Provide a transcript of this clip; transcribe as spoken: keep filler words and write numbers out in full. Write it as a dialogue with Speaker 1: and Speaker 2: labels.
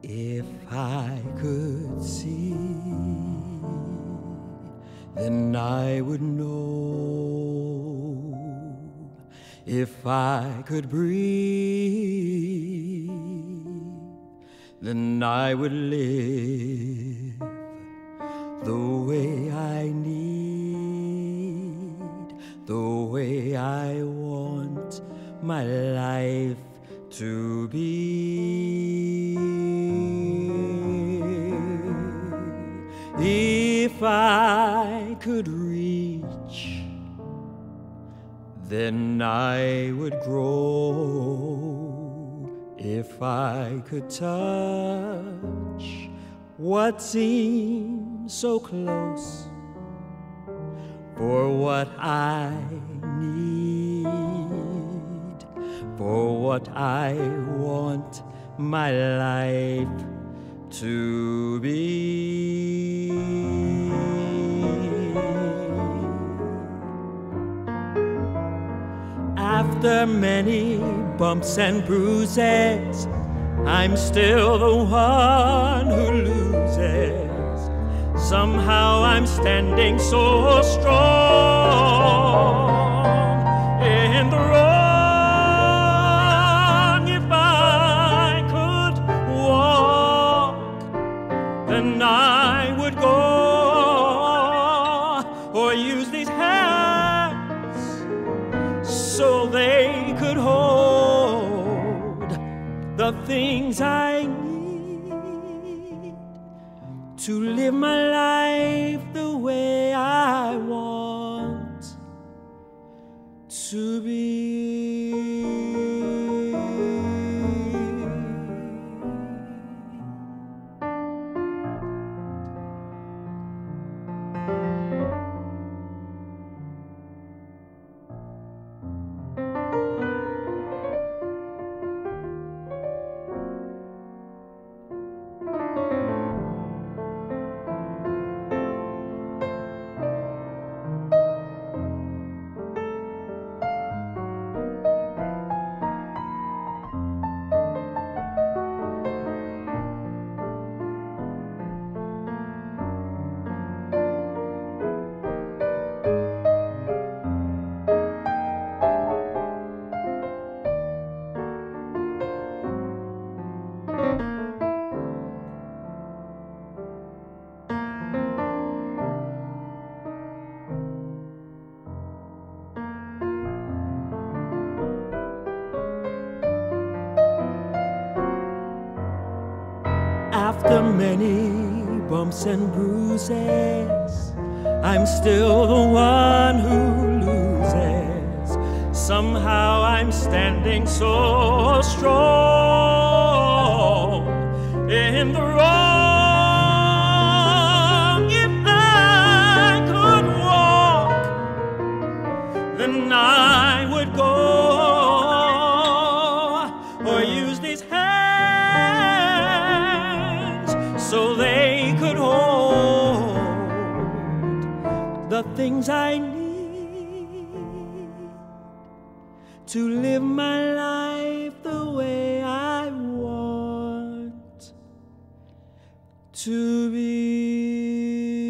Speaker 1: If I could see, then I would know. If I could breathe, then I would live the way I need, the way I want my life to be. If I could reach, then I would grow. If I could touch what seems so close, for what I need, for what I want my life to be. After many bumps and bruises, I'm still the one who loses. Somehow I'm standing so strong in the wrong. If I could walk, then I would go, or use these hands so they could hold the things I need to live my life the way I want to be. After many bumps and bruises, I'm still the one who loses. Somehow I'm standing so strong in the wrong. If I could walk, then I would go, or use these hands so they could hold the things I need to live my life the way I want to be.